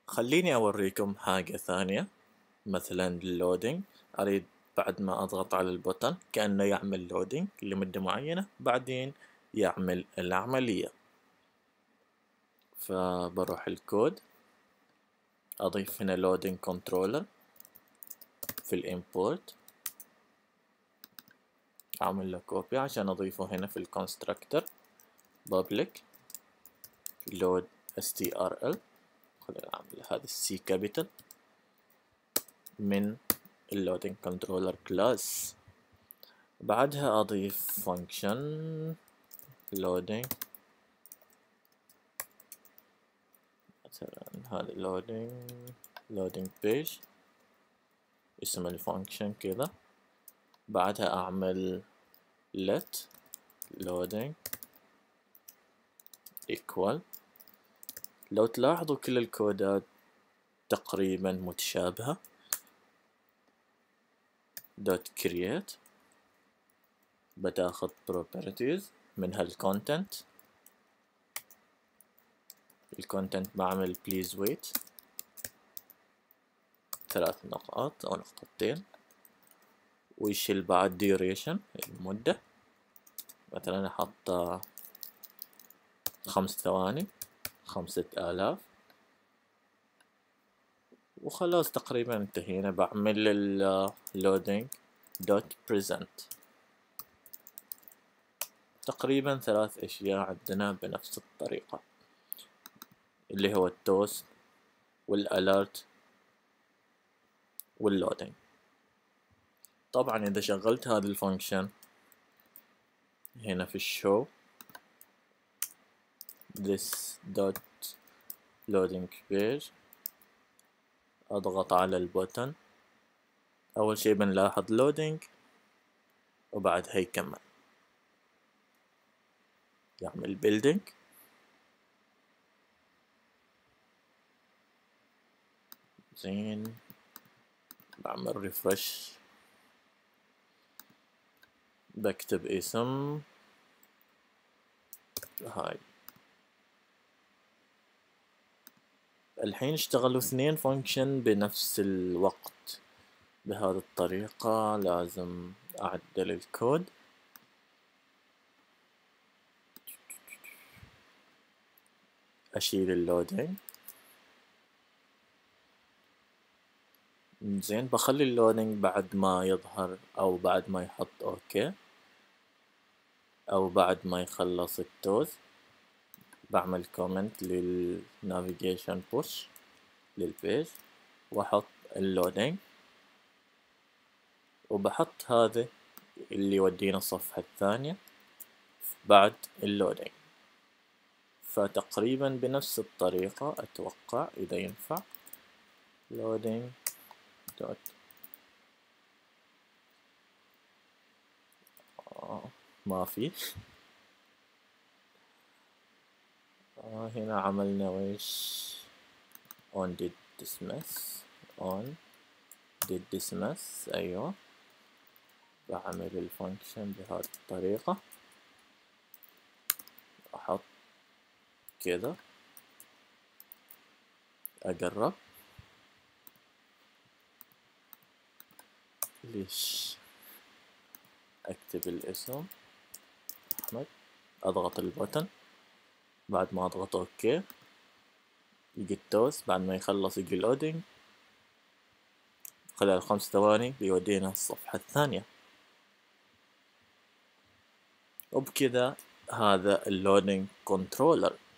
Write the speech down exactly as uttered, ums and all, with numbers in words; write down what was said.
خليني أوريكم حاجة ثانية. مثلا اللودينج، أريد بعد ما أضغط على البوتن كأنه يعمل لودينج لمدة معينة، بعدين يعمل العملية. فبروح الكود، أضيف هنا لودينج كنترولر في الإمبورت، أعمل له كوبي عشان أضيفه هنا في الكونستراكتور public load strl. خلينا نعمل هذا السي كابيتال من اللودينج كنترولر كلاس. بعدها أضيف function loading، مثلا هذا loading loading page، اسم الفانكشن كذا. بعدها أعمل let loading equal. لو تلاحظوا كل الكودات تقريبا متشابهة. dot create، بتاخذ properties منها الكونتنت. الكونتنت بعمل please wait ثلاث نقاط أو نقطتين، ويشيل بعد duration المدة، مثلا أحط خمس ثواني، خمسة آلاف، وخلاص تقريبا انتهينا. بعمل ال loading dot present. تقريبا ثلاث أشياء عندنا بنفس الطريقة، اللي هو التوست والالرت واللودينج. طبعا إذا شغلت هذا الفانكشن هنا في الشو this dot loading page، أضغط على البوتن، أول شي بنلاحظ loading وبعدها يكمل يعمل building. زين، بعمل refresh، بكتب اسم هاي. الحين اشتغلوا اثنين فانكشن بنفس الوقت. بهذه الطريقة لازم أعدل الكود. أشيل اللودينج. زين، بخلي اللودينج بعد ما يظهر أو بعد ما يحط أوكي أو بعد ما يخلص التوز. بعمل كومنت للنافيجيشن بوش للبيج وأحط اللودينج، وبحط هذا اللي يودينا الصفحة الثانية بعد اللودينج. فتقريبا بنفس الطريقة أتوقع إذا ينفع. loading dot آه ما في آه هنا عملنا ويش on did dismiss on did dismiss. أيوة، بعمل الفانكشن بهذه الطريقة، أحط كذا، أقرب. ليش أكتب الاسم أحمد، أضغط البوتن، بعد ما أضغط أوكي يجي التوست. بعد ما يخلص يجي لودينج، خلال خمس ثواني بيودينا الصفحة الثانية. وبكذا هذا اللودينج كنترولر.